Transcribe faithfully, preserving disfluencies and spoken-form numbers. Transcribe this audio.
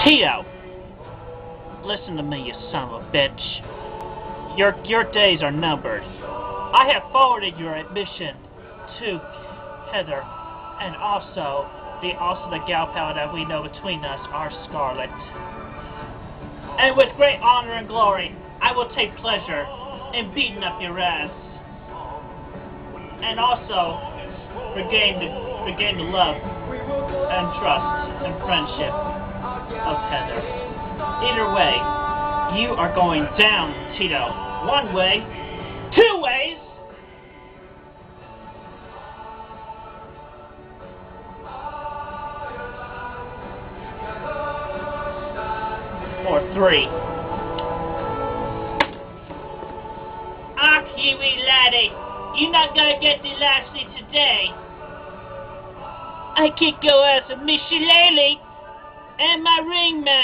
Tito! Listen to me, you son of a bitch. Your, your days are numbered. I have forwarded your admission to Heather, and also the also the gal pal that we know between us, our Scarlet. And with great honor and glory, I will take pleasure in beating up your ass. And also regain the regain the love and trust and friendship of Heather. Either way, you are going down, Tito. One way, two ways. Or three. Ah, Kiwi laddie, you're not gonna get the lassie today. I kick your ass with Miss Shillelagh and my ring man.